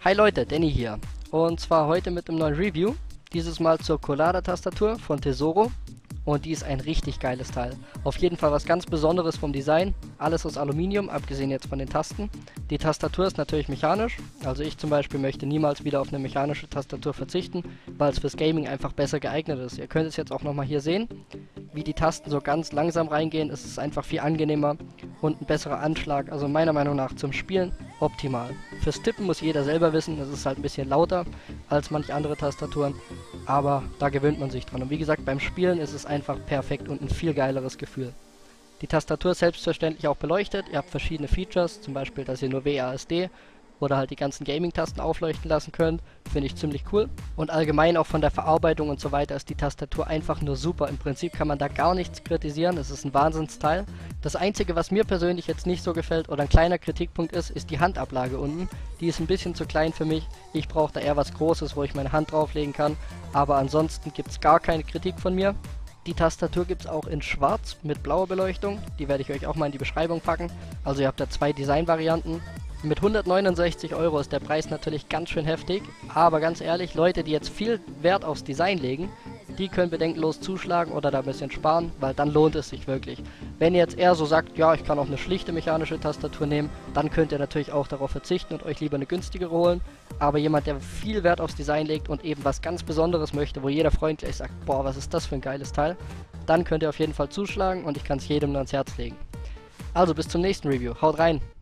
Hi Leute, Danny hier. Und zwar heute mit einem neuen Review. Dieses Mal zur Collada-Tastatur von Tesoro. Und die ist ein richtig geiles Teil. Auf jeden Fall was ganz Besonderes vom Design. Alles aus Aluminium, abgesehen jetzt von den Tasten. Die Tastatur ist natürlich mechanisch. Also ich zum Beispiel möchte niemals wieder auf eine mechanische Tastatur verzichten, weil es fürs Gaming einfach besser geeignet ist. Ihr könnt es jetzt auch nochmal hier sehen, wie die Tasten so ganz langsam reingehen. Es ist einfach viel angenehmer und ein besserer Anschlag. Also meiner Meinung nach zum Spielen optimal. Fürs Tippen muss jeder selber wissen. Es ist halt ein bisschen lauter als manche andere Tastaturen. Aber da gewöhnt man sich dran. Und wie gesagt, beim Spielen ist es einfach perfekt und ein viel geileres Gefühl. Die Tastatur ist selbstverständlich auch beleuchtet. Ihr habt verschiedene Features, zum Beispiel, dass ihr nur WASD oder halt die ganzen Gaming-Tasten aufleuchten lassen könnt. Finde ich ziemlich cool. Und allgemein auch von der Verarbeitung und so weiter ist die Tastatur einfach nur super. Im Prinzip kann man da gar nichts kritisieren. Es ist ein Wahnsinnsteil. Das Einzige, was mir persönlich jetzt nicht so gefällt oder ein kleiner Kritikpunkt ist die Handablage unten. Die ist ein bisschen zu klein für mich. Ich brauche da eher was Großes, wo ich meine Hand drauflegen kann. Aber ansonsten gibt es gar keine Kritik von mir. Die Tastatur gibt es auch in schwarz mit blauer Beleuchtung. Die werde ich euch auch mal in die Beschreibung packen. Also ihr habt da zwei Designvarianten. Mit 169 € ist der Preis natürlich ganz schön heftig, aber ganz ehrlich, Leute, die jetzt viel Wert aufs Design legen, die können bedenkenlos zuschlagen oder da ein bisschen sparen, weil dann lohnt es sich wirklich. Wenn ihr jetzt eher so sagt, ja, ich kann auch eine schlichte mechanische Tastatur nehmen, dann könnt ihr natürlich auch darauf verzichten und euch lieber eine günstigere holen. Aber jemand, der viel Wert aufs Design legt und eben was ganz Besonderes möchte, wo jeder Freund gleich sagt, boah, was ist das für ein geiles Teil, dann könnt ihr auf jeden Fall zuschlagen und ich kann es jedem nur ans Herz legen. Also bis zum nächsten Review, haut rein!